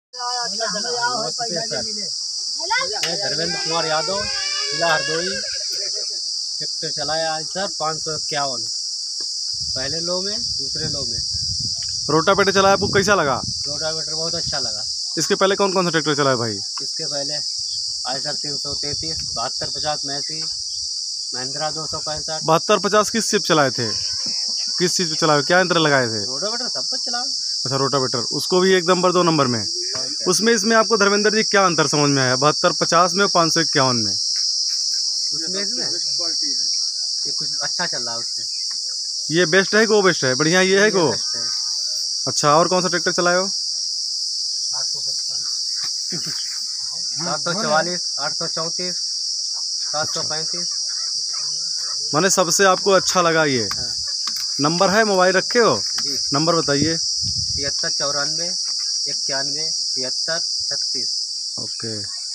नमस्ते सर, मैं धर्मेंद्र कुमार यादव, जिला हरदोई। ट्रैक्टर चलाया आज सर 551, पहले लो में, दूसरे लो में। रोटावेटर चलाया, आपको कैसा लगा? रोटावेटर बहुत अच्छा लगा। इसके पहले कौन कौन सा ट्रैक्टर चलाया भाई? इसके पहले आयशर 333, 7250 मैसी, महिंद्रा 265। 7250 किस चीज चलाए थे? किस चीज़ पे चलाए, क्या यंत्र लगाए थे? रोटावेटर सब कुछ चला। अच्छा, रोटावेटर, उसको भी 1 नंबर 2 नंबर में। उसमें इसमें आपको धर्मेंद्र जी क्या अंतर समझ में आया 7250 में और 551 में? उसमें इसमें ये कुछ अच्छा चल रहा है उससे। ये बेस्ट है कि वो बेस्ट है? बढ़िया ये है कि वो? अच्छा, और कौन सा ट्रैक्टर चलाए हो? 744, 834, 735। माने सबसे आपको अच्छा लगा ये? हाँ। नंबर है, मोबाइल रखे हो? जी। नंबर बताइए। 73 94 91 73 36। ओके।